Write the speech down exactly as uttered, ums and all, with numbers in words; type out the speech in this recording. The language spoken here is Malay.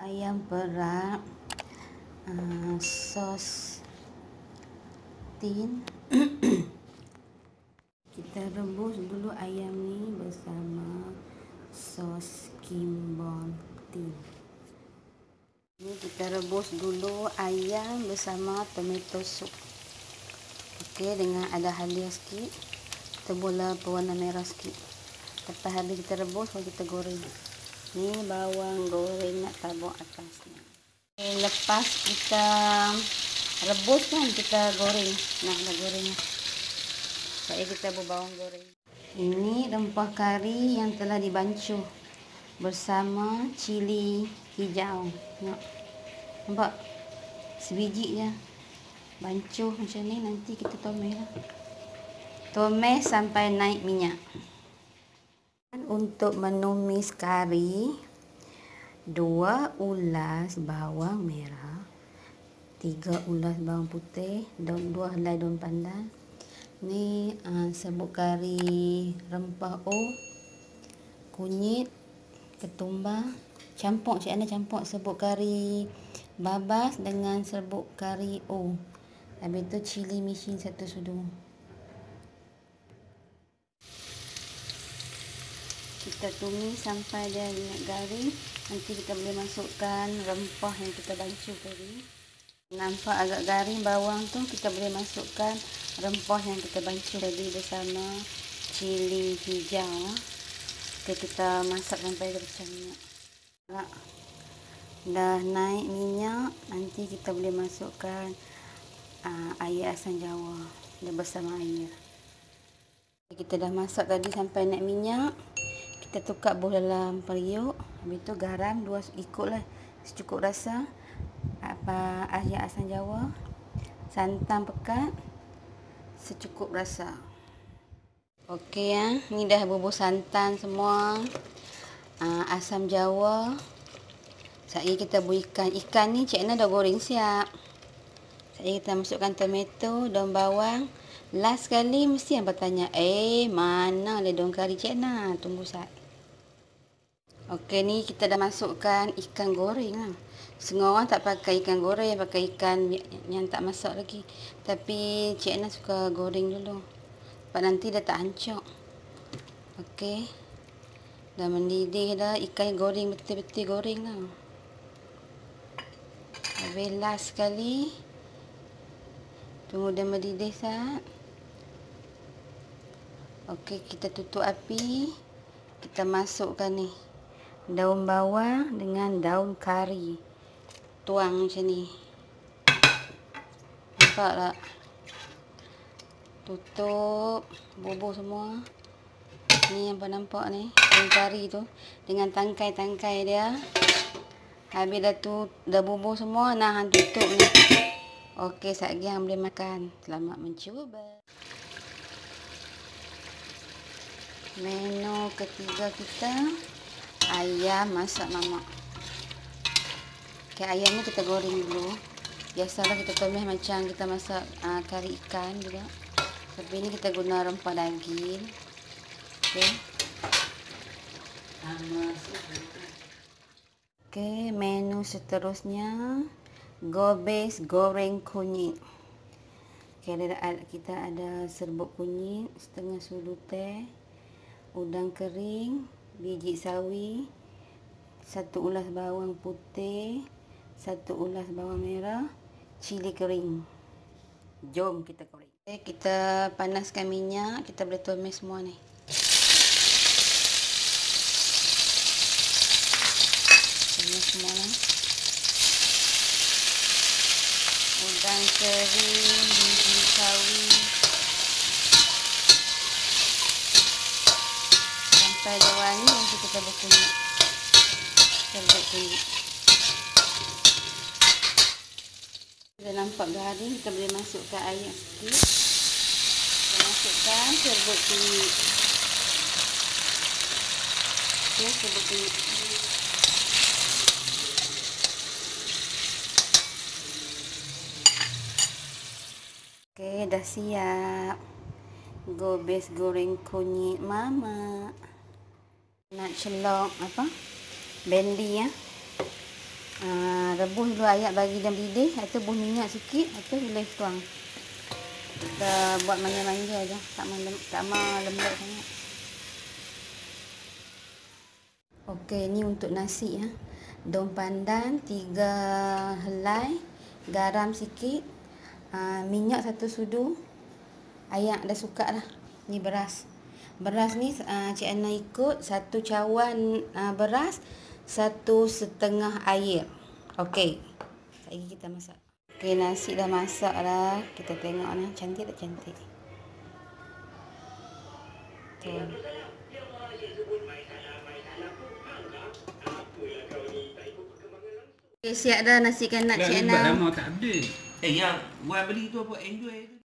Ayam perak, uh, sos tin. Kita rebus dulu ayam ni bersama sos kimbon tin. Ini kita rebus dulu ayam bersama tomato soup. Okey, dengan ada halia sikit. Kita bola berwarna merah sikit. Lepas habis kita rebus, baru kita goreng. Ni bawang goreng nak tabur atasnya. Okay, lepas kita rebus kan, kita goreng. Nah, dah goreng. Saya kita buat bawang goreng. Ini rempah kari yang telah dibancuh bersama cili hijau. Tengok. Nampak? Sebiji je. Bancuh macam ni, nanti kita tumis lah. Tumis sampai naik minyak. Untuk menumis kari, dua ulas bawang merah, tiga ulas bawang putih, daun dua helai daun pandan. Ni uh, serbuk kari rempah O, kunyit, ketumbar, campur Cik Ana campur serbuk kari babas dengan serbuk kari O. Habis tu cili micin satu sudu. Kita tumis sampai dia minyak garing. Nanti kita boleh masukkan rempah yang kita bancuh tadi. Nampak agak garing bawang tu, kita boleh masukkan rempah yang kita bancuh tadi bersama cili hijau. Kita, kita masak sampai dia pecah minyak. Dah naik minyak, nanti kita boleh masukkan uh, air asam jawa dia bersama air. Kita dah masak tadi sampai naik minyak. Kita tukar buah dalam periuk. Habis tu garam dua ikutlah secukup rasa. Apa air asam jawa, santan pekat secukup rasa. Okey ya, ni dah bubur santan semua. Aa, asam jawa. Saya kita buat ikan. Ikan ni Cik Ana dah goreng siap. Saya kita masukkan tomato, daun bawang. Last sekali mesti yang bertanya, eh mana le daun kari Cik Ana? Tunggu sat. Okey, ni kita dah masukkan ikan goreng lah. Setengah orang tak pakai ikan goreng, pakai ikan yang tak masak lagi. Tapi Cik Ana suka goreng dulu. Sebab nanti dia tak hancur. Okey. Dah mendidih dah, ikan goreng betul-betul goreng lah. Habis last sekali. Tunggu dia mendidih sat. Okey, kita tutup api. Kita masukkan ni daun bawang dengan daun kari. Tuang macam ni. Nampak tak? Tutup. Bubur semua. Ni yang nampak ni. Daun kari tu. Dengan tangkai-tangkai dia. Habis dah tu, dah bubur semua. Nah, hang tutup ni. Okey, sekejap lagi hang boleh makan. Selamat mencuba. Menu ketiga kita. Ayam masak mamak. Okay, ayam ni kita goreng dulu. Biasalah kita tumis macam kita masak uh, kari ikan juga. Tapi ni kita guna rempah daging. Okay. Okay, menu seterusnya. Gobes goreng kunyit. Okay, kita ada serbuk kunyit, setengah sudu teh, udang kering, biji sawi, satu ulas bawang putih, satu ulas bawang merah, cili kering. Jom kita goreng. Okay, kita panaskan minyak, kita boleh tumis semua ni. Tumis semua ni. Udang kering, biji sawi. Sampai dia wangi, nanti kita berkunyit. Serbuk kunyit. Dah nampak garing, kita boleh masukkan air sikit. Kita masukkan serbuk kunyit. Okey, serbuk kunyit. Okey, dah siap. Gobes goreng kunyit mama. Nak celok apa? Bendi ya. Uh, rebus dulu ayam bagi dia mendidih. Lepas tu buh minyak sikit. Lepas tu boleh tuang. Kita buat manja-manja aja, tak malem, tak mau lembut sangat. Okey, ni untuk nasi ya. Daun pandan tiga helai, garam sikit, uh, minyak satu sudu. Ayam dah suka dah. Ni beras. Beras ni uh, Cik Ana ikut satu cawan uh, beras, satu setengah air. Okey. Lagi kita masak. Okey, nasi dah masak dah. Kita tengok nah, cantik tak cantik. Tuh. Okay, siap dah nasi kanak Cik Ana. Lama tak ada. Eh, yang Wan beli tu apa? Enjoy tu.